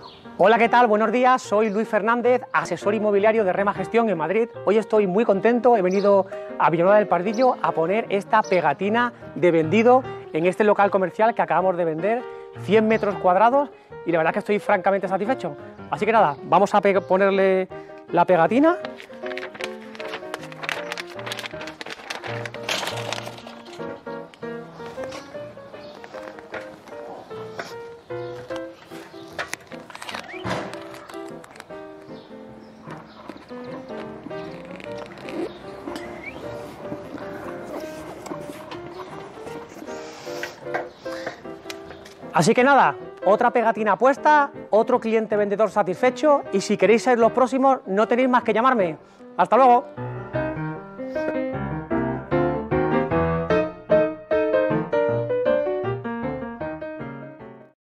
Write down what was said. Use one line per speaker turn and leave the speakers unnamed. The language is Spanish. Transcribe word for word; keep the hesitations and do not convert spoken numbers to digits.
Hola, ¿qué tal? Buenos días, soy Luis Fernández, asesor inmobiliario de Rema Gestión en Madrid. Hoy estoy muy contento, he venido a Villanueva del Pardillo a poner esta pegatina de vendido en este local comercial que acabamos de vender, cien metros cuadrados, y la verdad que estoy francamente satisfecho. Así que nada, vamos a ponerle la pegatina. Así que nada, otra pegatina puesta, otro cliente vendedor satisfecho, y si queréis ser los próximos no tenéis más que llamarme. ¡Hasta luego!